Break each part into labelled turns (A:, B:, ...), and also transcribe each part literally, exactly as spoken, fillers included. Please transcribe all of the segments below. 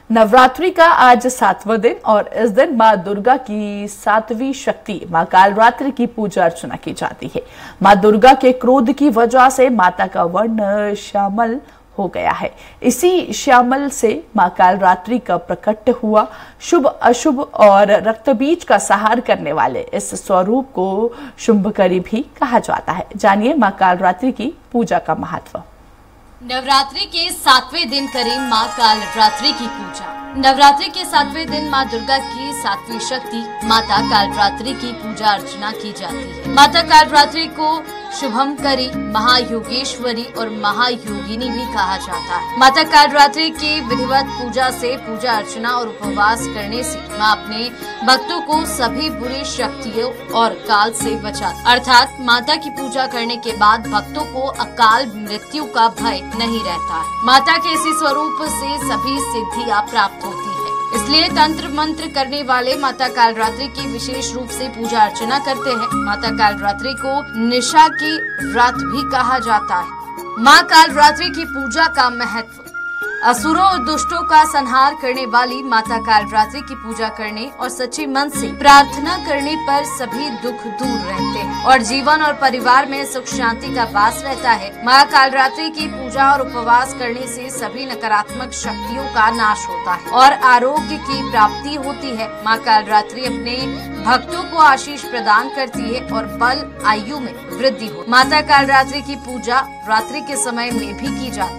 A: नवरात्रि का आज सातवां दिन और इस दिन मां दुर्गा की सातवीं शक्ति मां कालरात्रि की पूजा अर्चना की जाती है। मां दुर्गा के क्रोध की वजह से माता का वर्ण श्यामल हो गया है। इसी श्यामल से मां कालरात्रि का प्रकट हुआ। शुभ अशुभ और रक्तबीज का सहार करने वाले इस स्वरूप को शुंभकरी भी कहा जाता है। जानिए मां कालरात्रि की पूजा का महत्व।
B: नवरात्रि के सातवें दिन करें मां कालरात्रि की पूजा। नवरात्रि के सातवें दिन मां दुर्गा की सातवीं शक्ति माता कालरात्रि की पूजा अर्चना की जाती है। माता कालरात्रि को शुभंकरी, महायोगेश्वरी और महायोगिनी भी कहा जाता है। माता कालरात्रि की विधिवत पूजा से, पूजा अर्चना और उपवास करने से मां अपने भक्तों को सभी बुरी शक्तियों और काल से बचाती, अर्थात माता की पूजा करने के बाद भक्तों को अकाल मृत्यु का भय नहीं रहता है। माता के इसी स्वरूप से सभी सिद्धियां प्राप्त होती है। इसलिए तंत्र मंत्र करने वाले माता कालरात्रि की विशेष रूप से पूजा अर्चना करते हैं। माता कालरात्रि को निशा की रात भी कहा जाता है। मां कालरात्रि की पूजा का महत्व। असुरों और दुष्टों का संहार करने वाली माता कालरात्रि की पूजा करने और सच्चे मन से प्रार्थना करने पर सभी दुख दूर रहते हैं और जीवन और परिवार में सुख शांति का वास रहता है। मां कालरात्रि की पूजा और उपवास करने से सभी नकारात्मक शक्तियों का नाश होता है और आरोग्य की प्राप्ति होती है। मां कालरात्रि अपने भक्तों को आशीष प्रदान करती है और बल आयु में वृद्धि हो। माता कालरात्रि की पूजा रात्रि के समय में भी की जाती है।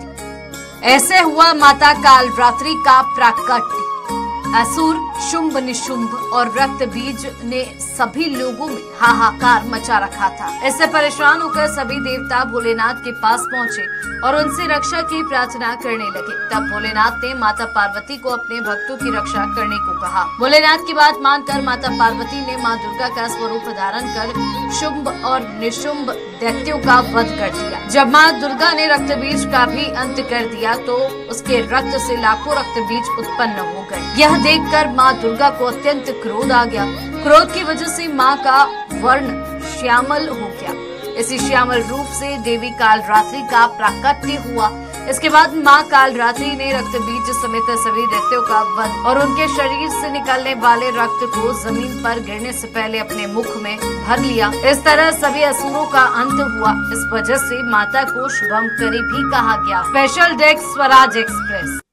B: ऐसे हुआ माता कालरात्रि का प्राकट्य। असुर, शुंभ निशुंभ और रक्त बीज ने सभी लोगों में हाहाकार मचा रखा था। इससे परेशान होकर सभी देवता भोलेनाथ के पास पहुँचे और उनसे रक्षा की प्रार्थना करने लगे। तब भोलेनाथ ने माता पार्वती को अपने भक्तों की रक्षा करने को कहा। भोलेनाथ की बात मानकर माता पार्वती ने मां दुर्गा का स्वरूप धारण कर शुंभ और निशुंभ दैत्यों का वध कर दिया। जब मां दुर्गा ने रक्त बीज का भी अंत कर दिया तो उसके रक्त से लाखों रक्त बीज उत्पन्न हो गए। यह देखकर मां दुर्गा को अत्यंत क्रोध आ गया। क्रोध की वजह से मां का वर्ण श्यामल हो गया। इसी श्यामल रूप से देवी कालरात्रि का प्राकट्य हुआ। इसके बाद मां कालरात्रि ने रक्त बीज समेत सभी दैत्यों का वध और उनके शरीर से निकलने वाले रक्त को जमीन पर गिरने से पहले अपने मुख में भर लिया। इस तरह सभी असुरों का अंत हुआ। इस वजह से माता को शुभंकरी भी कहा गया। Special desk Swaraj express.